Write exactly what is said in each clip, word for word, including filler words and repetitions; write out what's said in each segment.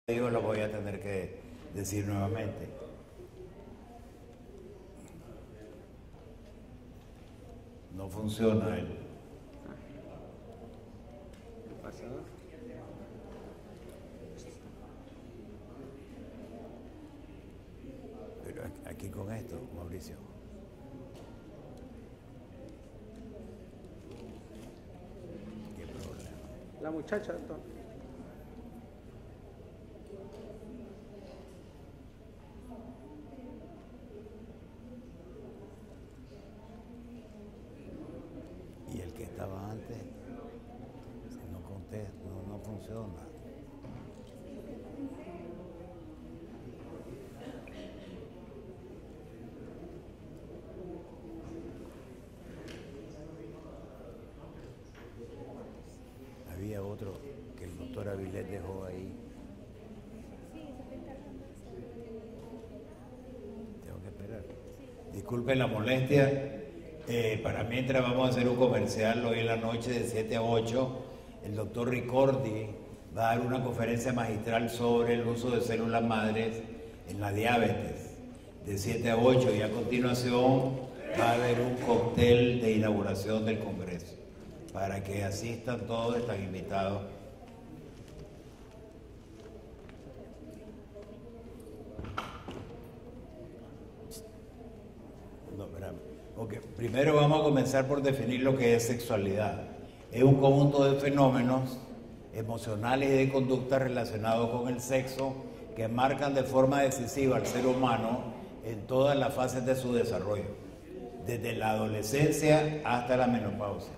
Yo lo voy a tener que decir nuevamente. No funciona el... Pero aquí con esto, Mauricio. ¿Qué problema? La muchacha, doctor. Y el que estaba antes, si no contesta, no, no funciona. Había otro que el doctor Avilés dejó ahí. Tengo que esperar. Disculpen la molestia. Eh, para mientras vamos a hacer un comercial hoy en la noche de siete a ocho. El doctor Ricordi va a dar una conferencia magistral sobre el uso de células madres en la diabetes de siete a ocho, y a continuación va a haber un cóctel de inauguración del Congreso. Para que asistan todos, están invitados. No, espérame. Okay. Primero vamos a comenzar por definir lo que es sexualidad. Es un conjunto de fenómenos emocionales y de conducta relacionados con el sexo que marcan de forma decisiva al ser humano en todas las fases de su desarrollo, desde la adolescencia hasta la menopausia.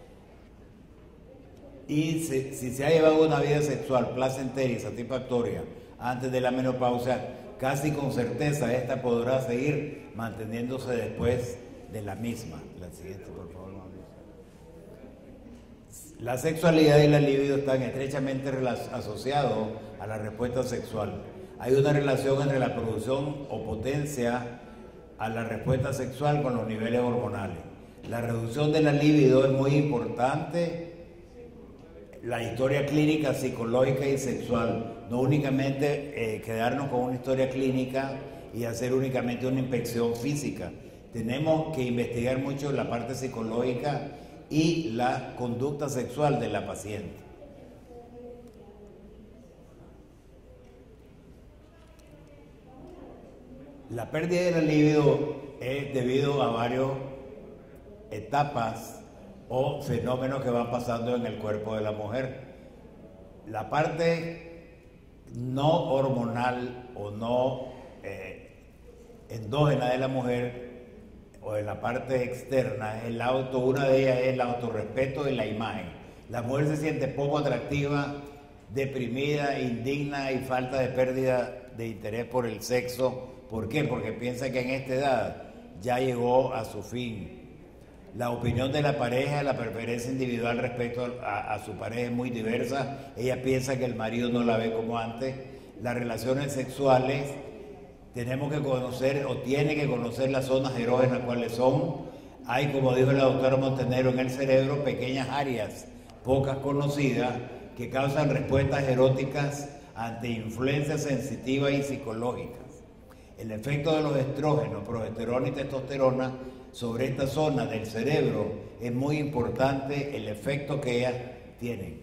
Y si, si se ha llevado una vida sexual placentera y satisfactoria antes de la menopausia, casi con certeza esta podrá seguir manteniéndose después de la misma. La siguiente, por favor, Mauricio. La sexualidad y la libido están estrechamente asociados a la respuesta sexual. Hay una relación entre la producción o potencia a la respuesta sexual con los niveles hormonales. La reducción de la libido es muy importante. La historia clínica, psicológica y sexual, no únicamente eh, quedarnos con una historia clínica y hacer únicamente una inspección física. Tenemos que investigar mucho la parte psicológica y la conducta sexual de la paciente. La pérdida de la libido es debido a varias etapas o fenómenos que van pasando en el cuerpo de la mujer. La parte no hormonal o no eh, endógena de la mujer, o en la parte externa, el auto, una de ellas es el autorrespeto de la imagen. La mujer se siente poco atractiva, deprimida, indigna y falta de pérdida de interés por el sexo. ¿Por qué? Porque piensa que en esta edad ya llegó a su fin. La opinión de la pareja, la preferencia individual respecto a, a su pareja es muy diversa. Ella piensa que el marido no la ve como antes. Las relaciones sexuales, tenemos que conocer o tiene que conocer las zonas erógenas, cuáles son. Hay, como dijo la doctora Montenegro, en el cerebro pequeñas áreas pocas conocidas que causan respuestas eróticas ante influencias sensitivas y psicológicas. El efecto de los estrógenos, progesterona y testosterona sobre esta zona del cerebro es muy importante, el efecto que ellas tienen.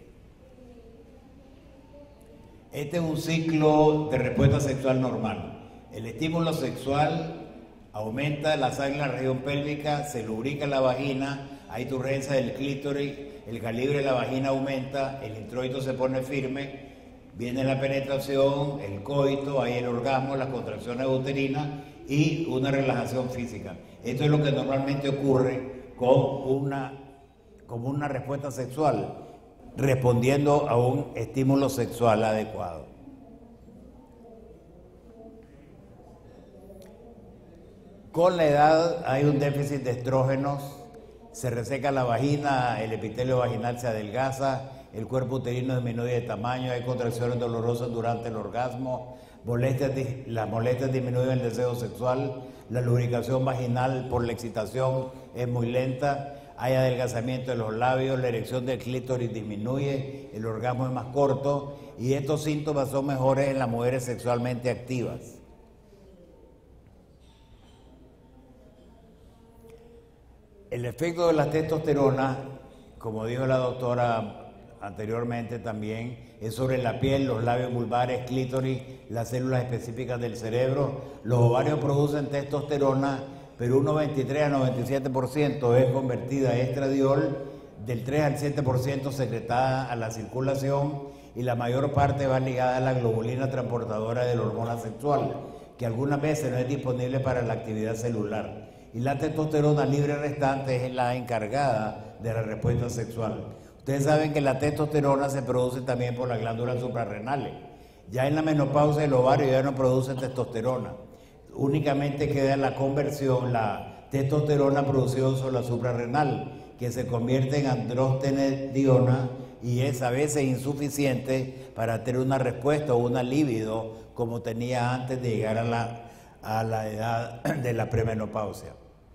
Este es un ciclo de respuesta sexual normal. El estímulo sexual aumenta la sangre en la región pélvica, se lubrica la vagina, hay turgencia del clítoris, el calibre de la vagina aumenta, el introito se pone firme, viene la penetración, el coito, hay el orgasmo, las contracciones uterinas y una relajación física. Esto es lo que normalmente ocurre con una, con una respuesta sexual, respondiendo a un estímulo sexual adecuado. Con la edad hay un déficit de estrógenos, se reseca la vagina, el epitelio vaginal se adelgaza, el cuerpo uterino disminuye de tamaño, hay contracciones dolorosas durante el orgasmo, molestias, las molestias disminuyen el deseo sexual, la lubricación vaginal por la excitación es muy lenta, hay adelgazamiento de los labios, la erección del clítoris disminuye, el orgasmo es más corto y estos síntomas son mejores en las mujeres sexualmente activas. El efecto de la testosterona, como dijo la doctora anteriormente también, es sobre la piel, los labios vulvares, clítoris, las células específicas del cerebro. Los ovarios producen testosterona, pero un noventa y tres a noventa y siete por ciento es convertida a estradiol, del tres al siete por ciento secretada a la circulación, y la mayor parte va ligada a la globulina transportadora de la hormona sexual, que algunas veces no es disponible para la actividad celular. Y la testosterona libre restante es la encargada de la respuesta sexual. Ustedes saben que la testosterona se produce también por las glándulas suprarrenales. Ya en la menopausia el ovario ya no produce testosterona. Únicamente queda la conversión, la testosterona producida sobre la suprarrenal, que se convierte en androstenediona y es a veces insuficiente para tener una respuesta o una libido como tenía antes de llegar a la, a la edad de la premenopausia.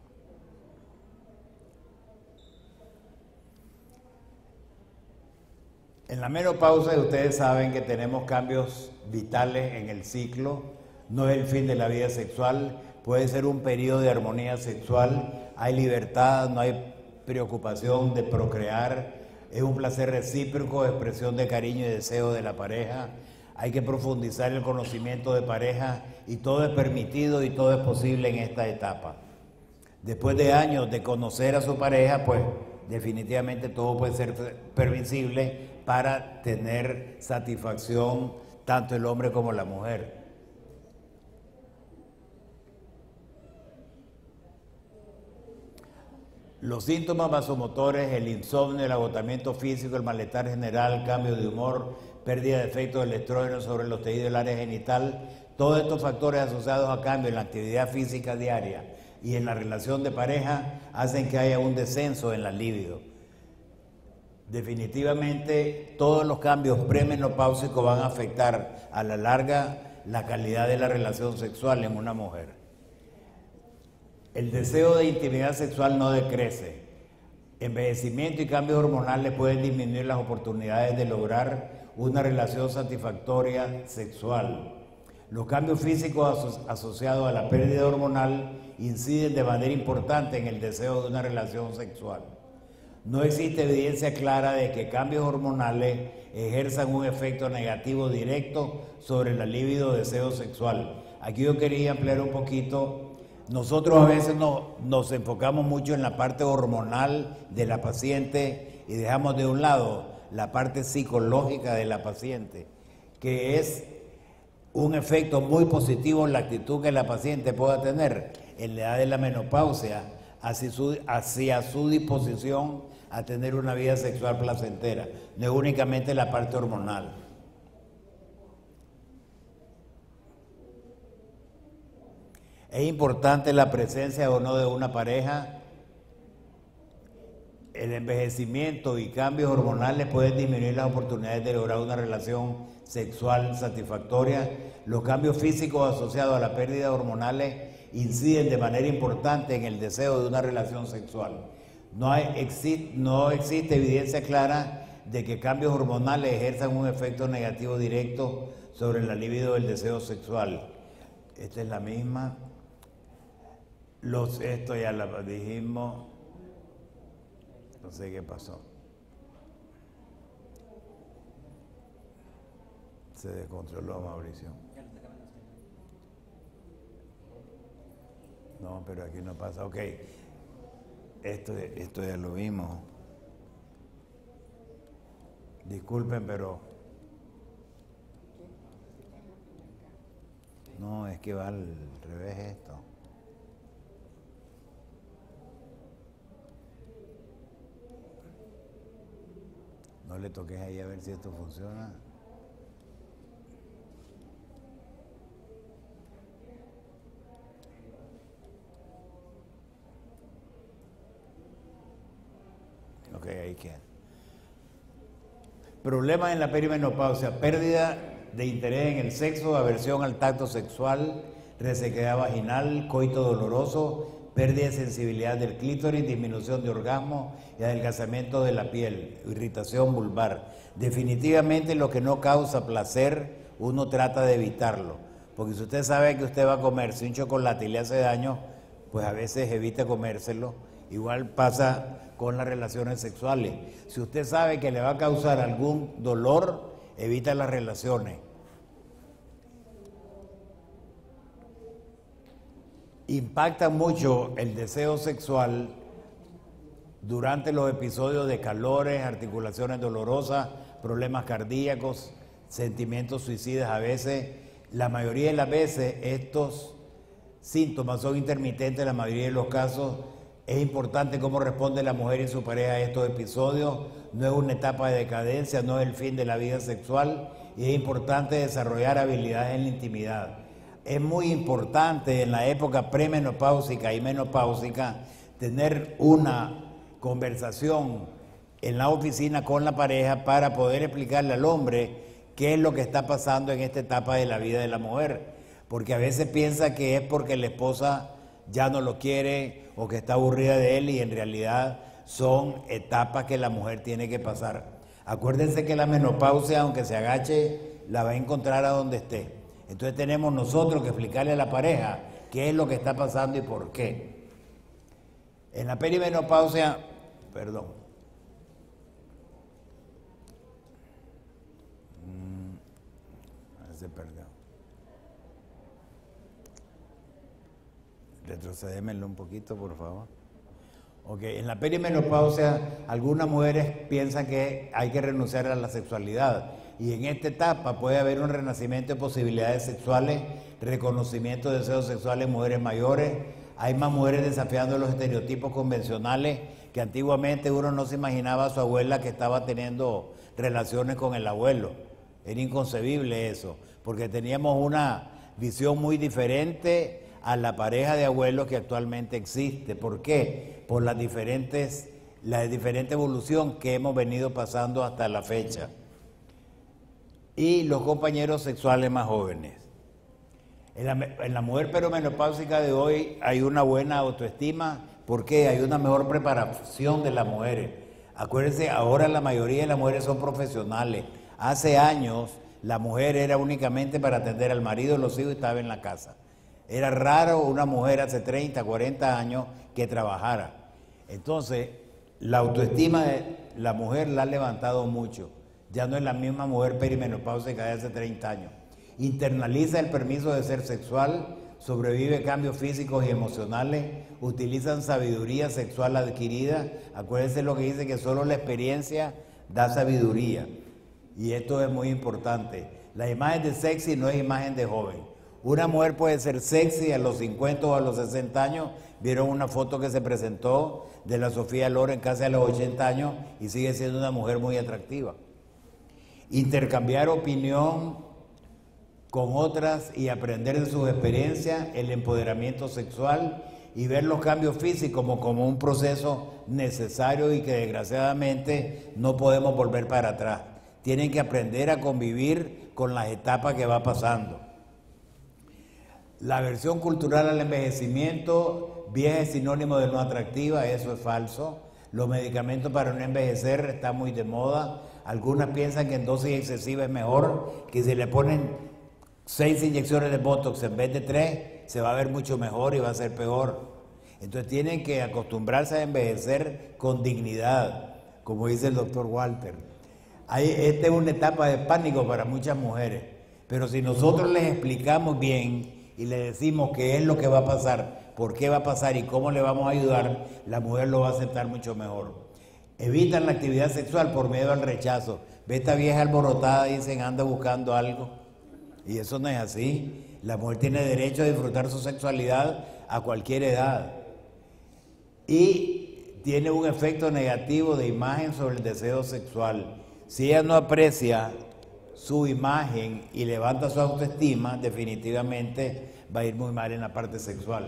En la menopausia ustedes saben que tenemos cambios vitales en el ciclo, no es el fin de la vida sexual, puede ser un periodo de armonía sexual, hay libertad, no hay preocupación de procrear, es un placer recíproco, expresión de cariño y deseo de la pareja, hay que profundizar el conocimiento de pareja y todo es permitido y todo es posible en esta etapa. Después de años de conocer a su pareja, pues definitivamente todo puede ser permisible para tener satisfacción tanto el hombre como la mujer. Los síntomas vasomotores, el insomnio, el agotamiento físico, el malestar general, cambio de humor, pérdida de efecto del estrógeno sobre los tejidos del área genital, todos estos factores asociados a cambio en la actividad física diaria y en la relación de pareja hacen que haya un descenso en la libido. Definitivamente todos los cambios premenopáusicos van a afectar a la larga la calidad de la relación sexual en una mujer. El deseo de intimidad sexual no decrece. Envejecimiento y cambios hormonales pueden disminuir las oportunidades de lograr una relación satisfactoria sexual. Los cambios físicos aso- asociados a la pérdida hormonal inciden de manera importante en el deseo de una relación sexual. No existe evidencia clara de que cambios hormonales ejerzan un efecto negativo directo sobre la libido o deseo sexual. Aquí yo quería ampliar un poquito. Nosotros a veces no, nos enfocamos mucho en la parte hormonal de la paciente y dejamos de un lado la parte psicológica de la paciente, que es un efecto muy positivo en la actitud que la paciente pueda tener en la edad de la menopausia hacia su, hacia su disposición a tener una vida sexual placentera, no es únicamente la parte hormonal. Es importante la presencia o no de una pareja. El envejecimiento y cambios hormonales pueden disminuir las oportunidades de lograr una relación sexual satisfactoria. Los cambios físicos asociados a la pérdida hormonales inciden de manera importante en el deseo de una relación sexual. No, hay, exi, no existe evidencia clara de que cambios hormonales ejerzan un efecto negativo directo sobre la libido del deseo sexual. Esta es la misma. Los, esto ya lo dijimos. No sé qué pasó. Se descontroló, Mauricio. No, pero aquí no pasa. Ok. Esto, esto ya lo vimos. Disculpen, pero... No, es que va al revés esto. No le toques ahí a ver si esto funciona. Ok, ahí queda. Problemas en la perimenopausia, pérdida de interés en el sexo, aversión al tacto sexual, resequedad vaginal, coito doloroso, pérdida de sensibilidad del clítoris, disminución de orgasmo y adelgazamiento de la piel, irritación vulvar. Definitivamente lo que no causa placer, uno trata de evitarlo, porque si usted sabe que usted va a comerse un chocolate y le hace daño, pues a veces evita comérselo. Igual pasa con las relaciones sexuales. Si usted sabe que le va a causar algún dolor, evita las relaciones. Impacta mucho el deseo sexual durante los episodios de calores, articulaciones dolorosas, problemas cardíacos, sentimientos suicidas. A veces, la mayoría de las veces, estos síntomas son intermitentes. En la mayoría de los casos es importante cómo responde la mujer y su pareja a estos episodios. No es una etapa de decadencia, no es el fin de la vida sexual, y es importante desarrollar habilidades en la intimidad. Es muy importante en la época premenopáusica y menopáusica tener una conversación en la oficina con la pareja para poder explicarle al hombre qué es lo que está pasando en esta etapa de la vida de la mujer, porque a veces piensa que es porque la esposa ya no lo quiere o que está aburrida de él, y en realidad son etapas que la mujer tiene que pasar. Acuérdense que la menopausia, aunque se agache, la va a encontrar a donde esté. Entonces tenemos nosotros que explicarle a la pareja qué es lo que está pasando y por qué. En la perimenopausia, perdón, se perdió. Retrocédemelo un poquito, por favor. Ok, en la perimenopausia, algunas mujeres piensan que hay que renunciar a la sexualidad, y en esta etapa puede haber un renacimiento de posibilidades sexuales, reconocimiento de deseos sexuales en mujeres mayores. Hay más mujeres desafiando los estereotipos convencionales, que antiguamente uno no se imaginaba a su abuela que estaba teniendo relaciones con el abuelo. Era inconcebible eso, porque teníamos una visión muy diferente a la pareja de abuelos que actualmente existe. ¿Por qué? Por las diferentes, la diferente evolución que hemos venido pasando hasta la fecha. Y los compañeros sexuales más jóvenes. En la, en la mujer perimenopáusica de hoy hay una buena autoestima, porque hay una mejor preparación de las mujeres. Acuérdense, ahora la mayoría de las mujeres son profesionales. Hace años la mujer era únicamente para atender al marido, los hijos, y estaba en la casa. Era raro una mujer hace treinta, cuarenta años que trabajara. Entonces, la autoestima de la mujer la ha levantado mucho. Ya no es la misma mujer perimenopáusica de hace treinta años. Internaliza el permiso de ser sexual, sobrevive cambios físicos y emocionales, utilizan sabiduría sexual adquirida. Acuérdense lo que dice, que solo la experiencia da sabiduría. Y esto es muy importante. La imagen de sexy no es imagen de joven. Una mujer puede ser sexy a los cincuenta o a los sesenta años. Vieron una foto que se presentó de la Sofía Loren casi a los ochenta años y sigue siendo una mujer muy atractiva. Intercambiar opinión con otras y aprender de sus experiencias, el empoderamiento sexual, y ver los cambios físicos como, como un proceso necesario y que desgraciadamente no podemos volver para atrás. Tienen que aprender a convivir con las etapas que va pasando. La aversión cultural al envejecimiento, vieja es sinónimo de no atractiva, eso es falso. Los medicamentos para no envejecer están muy de moda. Algunas piensan que en dosis excesiva es mejor, que si le ponen seis inyecciones de Botox en vez de tres, se va a ver mucho mejor y va a ser peor. Entonces tienen que acostumbrarse a envejecer con dignidad, como dice el doctor Walter. Hay, esta es una etapa de pánico para muchas mujeres, pero si nosotros les explicamos bien y le decimos qué es lo que va a pasar, por qué va a pasar y cómo le vamos a ayudar, la mujer lo va a aceptar mucho mejor. Evitan la actividad sexual por miedo al rechazo. Ve esta vieja alborotada, dicen, anda buscando algo. Y eso no es así. La mujer tiene derecho a disfrutar su sexualidad a cualquier edad. Y tiene un efecto negativo de imagen sobre el deseo sexual. Si ella no aprecia su imagen y levanta su autoestima, definitivamente va a ir muy mal en la parte sexual.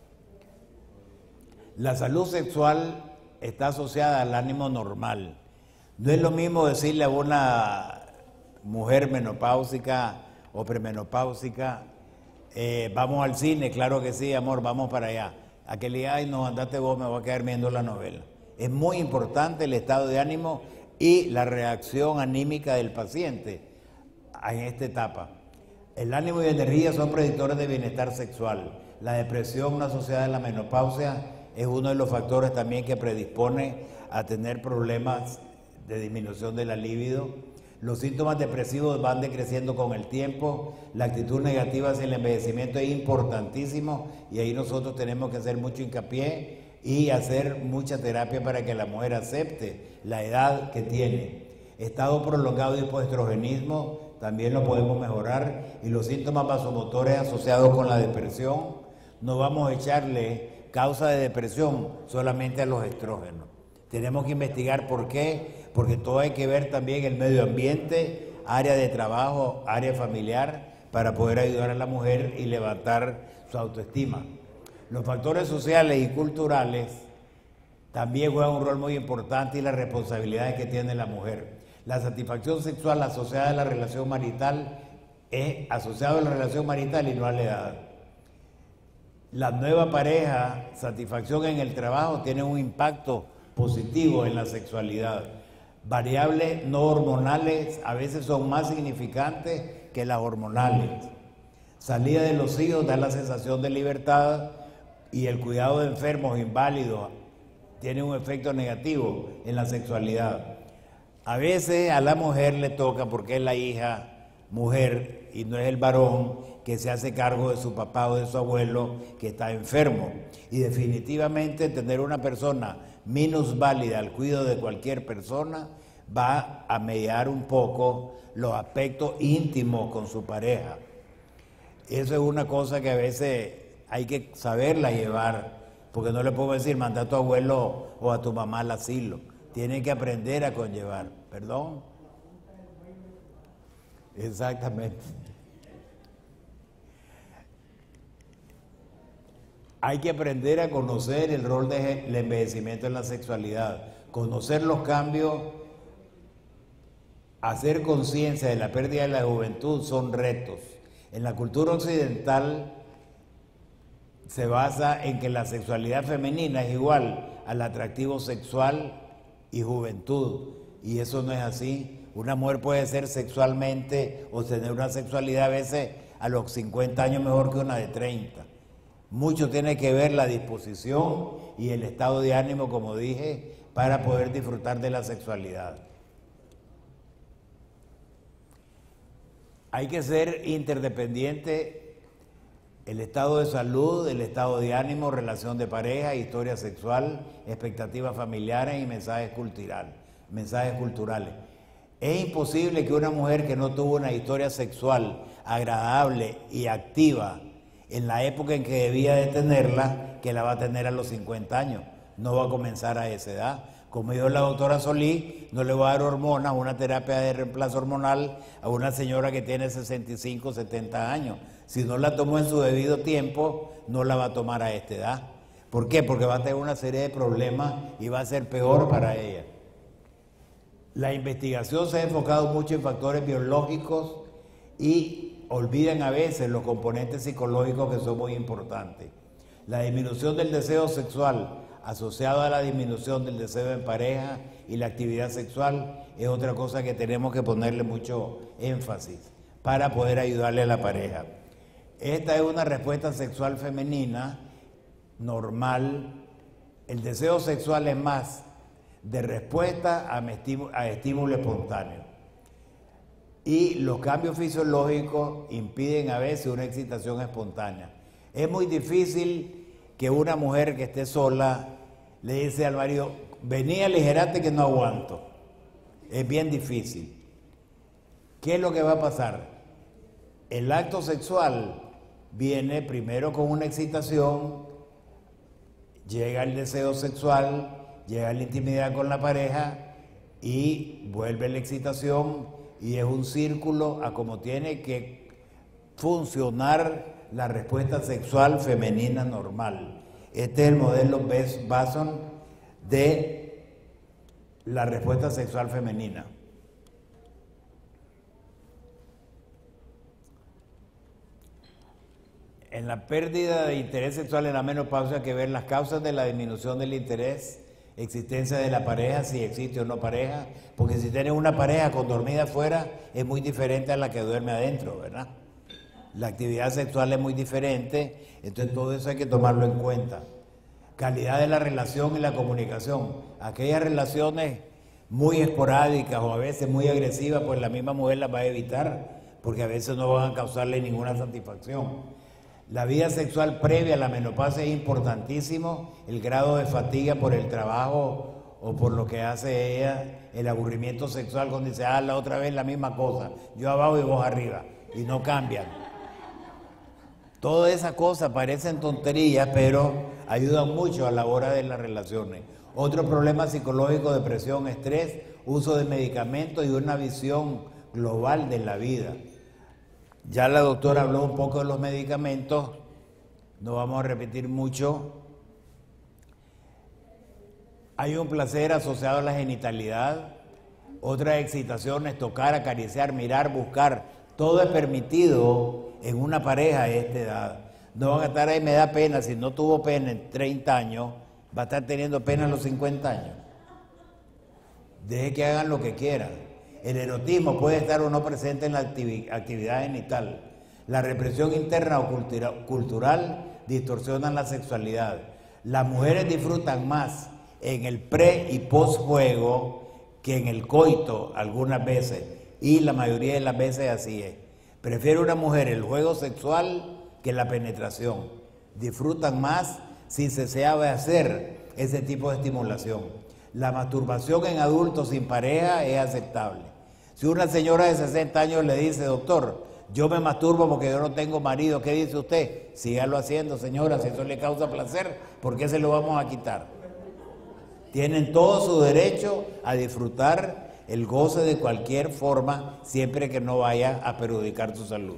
La salud sexual está asociada al ánimo normal. No es lo mismo decirle a una mujer menopáusica o premenopáusica, eh, vamos al cine, claro que sí, amor, vamos para allá. a que le diga, ay, no, andate vos, me voy a quedar viendo la novela. Es muy importante el estado de ánimo y la reacción anímica del paciente en esta etapa. El ánimo y la energía son predictores de bienestar sexual. La depresión asociada a la menopausia es uno de los factores también que predispone a tener problemas de disminución de la libido. Los síntomas depresivos van decreciendo con el tiempo. La actitud negativa hacia el envejecimiento es importantísimo y ahí nosotros tenemos que hacer mucho hincapié y hacer mucha terapia para que la mujer acepte la edad que tiene. Estado prolongado de hipoestrogenismo también lo podemos mejorar, y los síntomas vasomotores asociados con la depresión, no vamos a echarle causa de depresión solamente a los estrógenos. Tenemos que investigar por qué, porque todo hay que ver también el medio ambiente, área de trabajo, área familiar, para poder ayudar a la mujer y levantar su autoestima. Los factores sociales y culturales también juegan un rol muy importante, y las responsabilidades que tiene la mujer. La satisfacción sexual asociada a la relación marital es asociada a la relación marital y no a la edad. La nueva pareja, satisfacción en el trabajo, tiene un impacto positivo en la sexualidad. Variables no hormonales a veces son más significantes que las hormonales. Salida de los hijos da la sensación de libertad, y el cuidado de enfermos, inválidos, tiene un efecto negativo en la sexualidad. A veces a la mujer le toca, porque es la hija mujer y no es el varón que se hace cargo de su papá o de su abuelo que está enfermo. Y definitivamente tener una persona minusválida al cuidado de cualquier persona va a mediar un poco los aspectos íntimos con su pareja. Eso es una cosa que a veces hay que saberla llevar, porque no le puedo decir, manda a tu abuelo o a tu mamá al asilo. Tienen que aprender a conllevar. ¿Perdón? Exactamente. Hay que aprender a conocer el rol del envejecimiento en la sexualidad, conocer los cambios, hacer conciencia de la pérdida de la juventud son retos. En la cultura occidental se basa en que la sexualidad femenina es igual al atractivo sexual y juventud, y eso no es así. Una mujer puede ser sexualmente o tener una sexualidad a veces a los cincuenta años mejor que una de treinta. Mucho tiene que ver la disposición y el estado de ánimo, como dije, para poder disfrutar de la sexualidad. Hay que ser interdependiente, el estado de salud, el estado de ánimo, relación de pareja, historia sexual, expectativas familiares y mensajes culturales. mensajes culturales. Es imposible que una mujer que no tuvo una historia sexual agradable y activa en la época en que debía de tenerla, que la va a tener a los cincuenta años. No va a comenzar a esa edad. Como dijo la doctora Solís, no le va a dar hormonas, una terapia de reemplazo hormonal a una señora que tiene sesenta y cinco, setenta años. Si no la tomó en su debido tiempo, no la va a tomar a esta edad. ¿Por qué? Porque va a tener una serie de problemas y va a ser peor para ella. La investigación se ha enfocado mucho en factores biológicos y olvidan a veces los componentes psicológicos que son muy importantes. La disminución del deseo sexual asociado a la disminución del deseo en pareja y la actividad sexual es otra cosa que tenemos que ponerle mucho énfasis para poder ayudarle a la pareja. Esta es una respuesta sexual femenina normal. El deseo sexual es más de respuesta a estímulo, a estímulo espontáneo. Y los cambios fisiológicos impiden a veces una excitación espontánea. Es muy difícil que una mujer que esté sola le dice al marido, vení, aligerate que no aguanto. Es bien difícil. ¿Qué es lo que va a pasar? El acto sexual viene primero con una excitación, llega el deseo sexual, llega la intimidad con la pareja y vuelve la excitación, y es un círculo a como tiene que funcionar la respuesta sexual femenina normal. Este es el modelo Bason de la respuesta sexual femenina. En la pérdida de interés sexual en la menopausia hay que ver las causas de la disminución del interés, existencia de la pareja, si existe o no pareja, porque si tienes una pareja con dormida afuera es muy diferente a la que duerme adentro, ¿verdad? La actividad sexual es muy diferente, entonces todo eso hay que tomarlo en cuenta. Calidad de la relación y la comunicación. Aquellas relaciones muy esporádicas o a veces muy agresivas, pues la misma mujer las va a evitar, porque a veces no van a causarle ninguna satisfacción. La vida sexual previa a la menopausia es importantísimo, el grado de fatiga por el trabajo o por lo que hace ella, el aburrimiento sexual cuando dice, ah, la otra vez la misma cosa, yo abajo y vos arriba, y no cambian. Todas esas cosas parecen tonterías, pero ayudan mucho a la hora de las relaciones. Otro problema psicológico, depresión, estrés, uso de medicamentos y una visión global de la vida. Ya la doctora habló un poco de los medicamentos, no vamos a repetir mucho. Hay un placer asociado a la genitalidad, otras excitaciones, tocar, acariciar, mirar, buscar, todo es permitido en una pareja a esta edad. No van a estar ahí, me da pena, si no tuvo pena en treinta años, va a estar teniendo pena a los cincuenta años. Deje que hagan lo que quieran. El erotismo puede estar o no presente en la actividad genital. La represión interna o cultura, cultural distorsionan la sexualidad. Las mujeres disfrutan más en el pre y post juego que en el coito algunas veces, y la mayoría de las veces así es. Prefiere una mujer el juego sexual que la penetración. Disfrutan más si se sabe hacer ese tipo de estimulación. La masturbación en adultos sin pareja es aceptable. Si una señora de sesenta años le dice, doctor, yo me masturbo porque yo no tengo marido, ¿qué dice usted? Sígalo haciendo, señora, si eso le causa placer, ¿por qué se lo vamos a quitar? Tienen todo su derecho a disfrutar el goce de cualquier forma, siempre que no vaya a perjudicar su salud.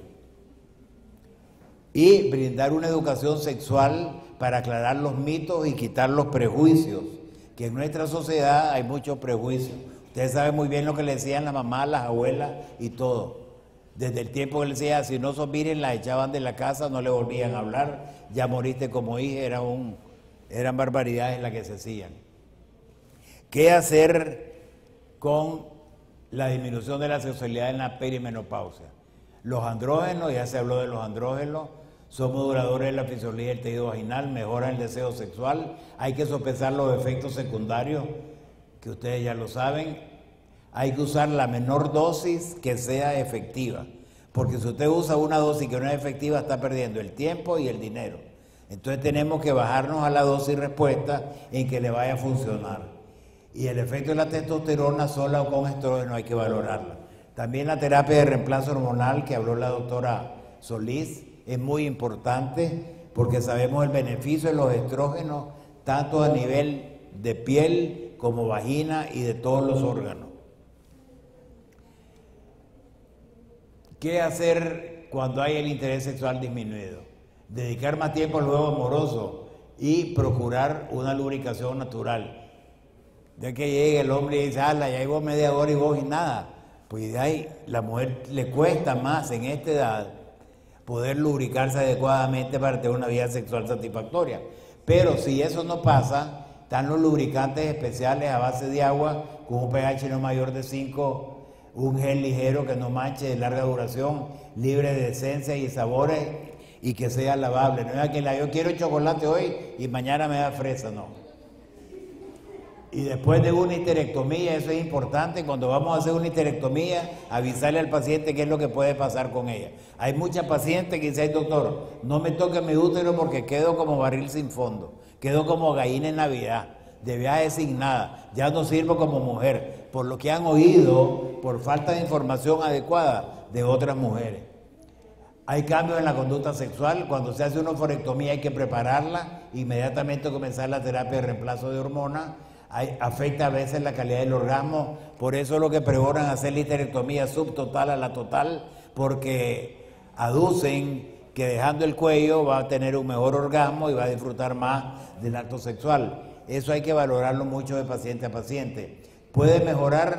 Y brindar una educación sexual para aclarar los mitos y quitar los prejuicios, que en nuestra sociedad hay muchos prejuicios. Ustedes saben muy bien lo que le decían las mamás, las abuelas y todo. Desde el tiempo que le decían, si no sos virgen, las echaban de la casa, no le volvían a hablar, ya moriste como hija, era un, eran barbaridades las que se hacían. ¿Qué hacer con la disminución de la sexualidad en la perimenopausia? Los andrógenos, ya se habló de los andrógenos, son moduladores de la fisiología del tejido vaginal, mejoran el deseo sexual, hay que sopesar los efectos secundarios, que ustedes ya lo saben. Hay que usar la menor dosis que sea efectiva, porque si usted usa una dosis que no es efectiva, está perdiendo el tiempo y el dinero. Entonces tenemos que bajarnos a la dosis respuesta en que le vaya a funcionar. Y el efecto de la testosterona sola o con estrógeno hay que valorarla. También la terapia de reemplazo hormonal que habló la doctora Solís es muy importante, porque sabemos el beneficio de los estrógenos tanto a nivel de piel como vagina y de todos los órganos. ¿Qué hacer cuando hay el interés sexual disminuido? Dedicar más tiempo al juego amoroso y procurar una lubricación natural. De que llegue el hombre y dice, ala, ya llevo media hora y vos y nada. Pues de ahí la mujer le cuesta más en esta edad poder lubricarse adecuadamente para tener una vida sexual satisfactoria. Pero si eso no pasa, están los lubricantes especiales a base de agua con un pH no mayor de cinco, un gel ligero que no manche, de larga duración, libre de esencias y sabores y que sea lavable. No es que la, yo quiero chocolate hoy y mañana me da fresa, no. Y después de una histerectomía, eso es importante, cuando vamos a hacer una histerectomía, avisarle al paciente qué es lo que puede pasar con ella. Hay muchas pacientes que dicen, doctor, no me toque mi útero porque quedo como barril sin fondo, quedo como gallina en Navidad, de viaje sin nada, ya no sirvo como mujer, por lo que han oído, por falta de información adecuada de otras mujeres. Hay cambios en la conducta sexual, cuando se hace una oforectomía hay que prepararla, inmediatamente comenzar la terapia de reemplazo de hormonas. Hay, afecta a veces la calidad del orgasmo, por eso es lo que pregonan hacer la histerectomía subtotal a la total, porque aducen que dejando el cuello va a tener un mejor orgasmo y va a disfrutar más del acto sexual. Eso hay que valorarlo mucho de paciente a paciente. Puede mejorar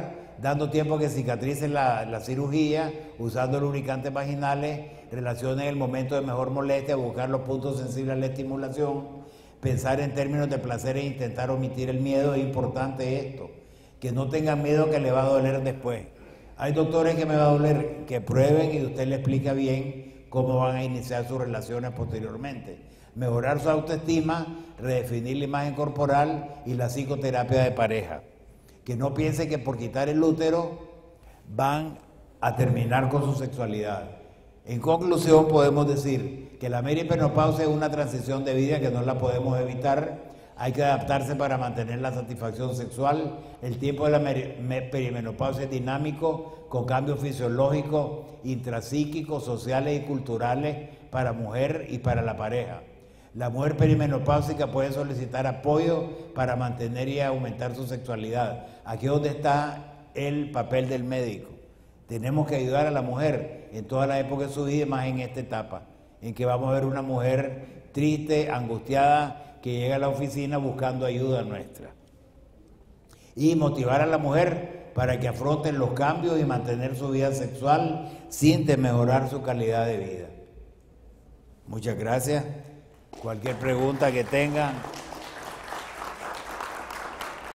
dando tiempo a que cicatrice la, la cirugía, usando lubricantes vaginales, relaciones en el momento de mejor molestia, buscar los puntos sensibles a la estimulación, pensar en términos de placer e intentar omitir el miedo. Es importante esto, que no tengan miedo que le va a doler después. Hay doctores que me va a doler, que prueben y usted le explica bien cómo van a iniciar sus relaciones posteriormente. Mejorar su autoestima, redefinir la imagen corporal y la psicoterapia de pareja. Que no piense que por quitar el útero van a terminar con su sexualidad. En conclusión, podemos decir que la perimenopausia es una transición de vida que no la podemos evitar. Hay que adaptarse para mantener la satisfacción sexual. El tiempo de la perimenopausia es dinámico, con cambios fisiológicos, intrapsíquicos, sociales y culturales para mujer y para la pareja. La mujer perimenopáusica puede solicitar apoyo para mantener y aumentar su sexualidad. Aquí es donde está el papel del médico. Tenemos que ayudar a la mujer en toda la época de su vida, más en esta etapa, en que vamos a ver una mujer triste, angustiada, que llega a la oficina buscando ayuda nuestra. Y motivar a la mujer para que afronten los cambios y mantener su vida sexual sin mejorar su calidad de vida. Muchas gracias. Cualquier pregunta que tengan.